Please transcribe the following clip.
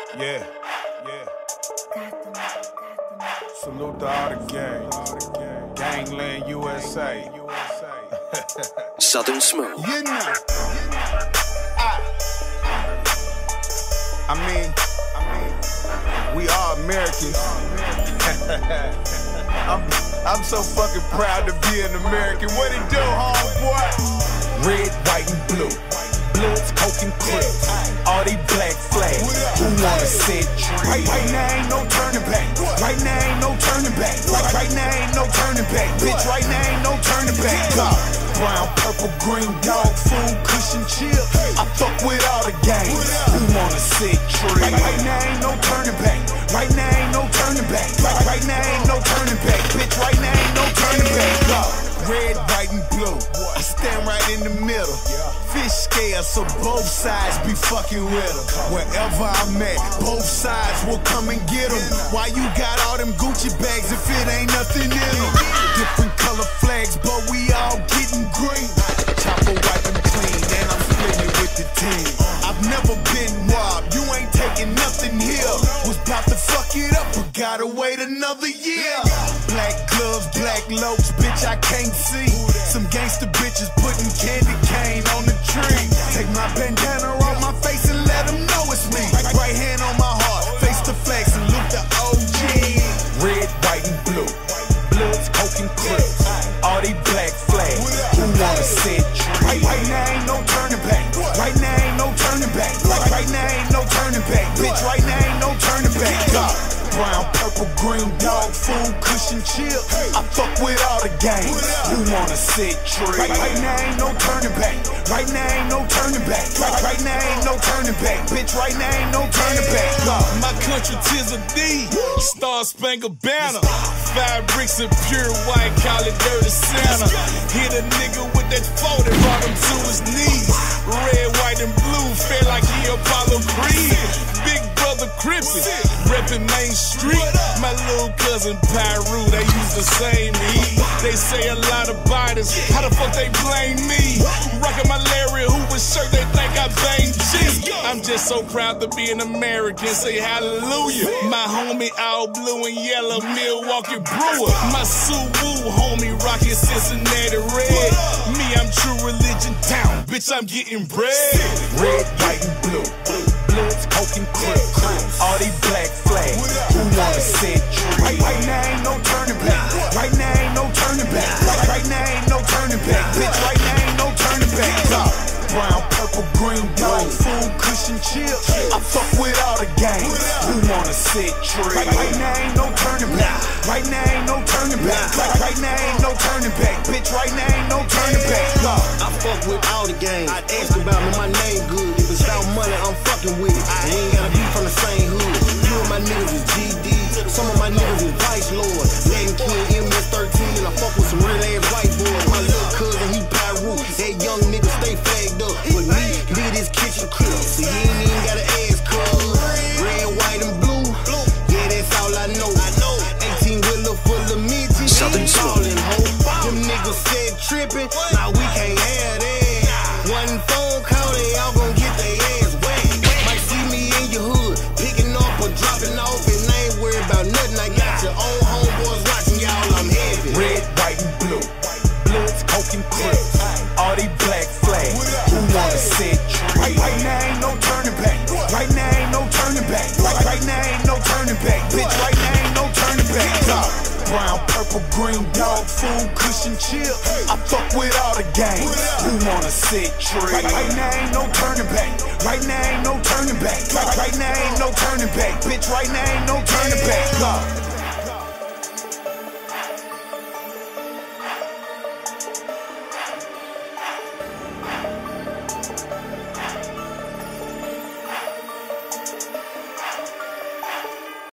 Yeah. Salute to all the gang. Gangland USA. Southern Smooth. You know. I mean, we are Americans. I'm so fucking proud to be an American. What it do, homeboy? Red, white, and blue. Bloods, coke, and crips. All these black flags. Who wanna set tree? Right now ain't no turning back. Right now ain't no turning back. Right now ain't no turning back. Bitch, right now ain't no turning back. Brown, purple, green, dog food, cushion, chill. I fuck with all the gangs. Who wanna set tree? Right now ain't no turning back. Right now ain't no turning back. Right now ain't no turning back. Bitch, right now ain't no turning back. Red, white, and blue. I stand right in the middle. Fish scale, so both sides be fucking with them. Wherever I'm at, both sides will come and get them. Why you got all them Gucci bags if it ain't nothing in them? Different color flags, but we all getting green. Chopper white and clean, and I'm splitting with the team. I've never been robbed, you ain't taking nothing here. Was about to fuck it up, but gotta wait another year. Black gloves, black lopes, bitch, I can't see. Some gangster bitches putting candy cane on the tree. Take my bandana off my face and let them know it's me. Right hand on my heart, face the flag, salute the OG. Red, white, and blue. Bloods, coke, and crips. All these black flags. Who wanna set tree? Right now ain't no turning back. Right now ain't no turning back. Right now ain't no turning back. Bitch, right now ain't no turning back. Brown, purple, green, dog food, cushion, chill. I fuck with all the gangs. Who wanna set tree? Right now ain't no turning back. Right now ain't no turning back. Right now ain't no turning back. Bitch, right now ain't no turning back. My country tis a D, Star Spangled Banner. 5 bricks of pure white, call it dirty Santa. Hit a nigga with that 40, brought him to his knees. Red, white, and blue, feel like he Apollo Creed. Big brother Crippin', reppin' Main Street. My little cousin Pyru, they use the same heat. They say a lot of biters, how the fuck they blame me? Rockin' my Larry Hoover shirt, they think I bang G. I'm just so proud to be an American, say hallelujah. My homie all blue and yellow, Milwaukee Brewer. My Suwoo homie rockin' Cincinnati red. Me, I'm true religion down, bitch, I'm getting bread. Red, white, and blue. Bloods, coke, and crips. All these black flags. Who wanna set tree? Right now ain't no turning back. Right now ain't no turning back. Right now ain't no turning back. Bitch, right now ain't no turning back. Brown, purple, green, dog food, cushion, chill. I fuck with all the gangs. Who wanna set tree? Right now ain't no turning back. Right now ain't no turning back. Right now ain't no turning back. Bitch, right now ain't no turning back. I fuck with all the gangs. Ask about me, my name good. If it's about money, I'm fucking with it. We ain't gotta be from the same hood. You and my niggas is GD. Some of my niggas is Vice Lord. Latin King, MS-13. I fuck with some real ass white boys. My little cousin, he Pyru. That young nigga stay flagged up. With me, lead his kitchen crib. So you ain't even gotta ask, cuz. Red, white, and blue. Yeah, that's all I know. 18-wheeler full of midgets. Southern Smooth. Them niggas said trippin'. Nah, we can't have that. One phone call, they all gon' get their ass wet. Might see me in your hood, picking up or dropping off, and I ain't worried about nothing. I got your own homeboys watching y'all, I'm heavy. Red, white, and blue. Bloods, coke, and crips. All these black flags. Who wanna set tree? Right now ain't no turning back. Right now ain't no turning back. Right now ain't no turning back. Bitch, right now ain't no turning back. Brown, purple, green, dog food, cushion, chill. I fuck with all the gangs. Who wanna set tree? Right now ain't no turning back. Right now ain't no turning back. Right now ain't no turning back. Bitch, right now ain't no turning back.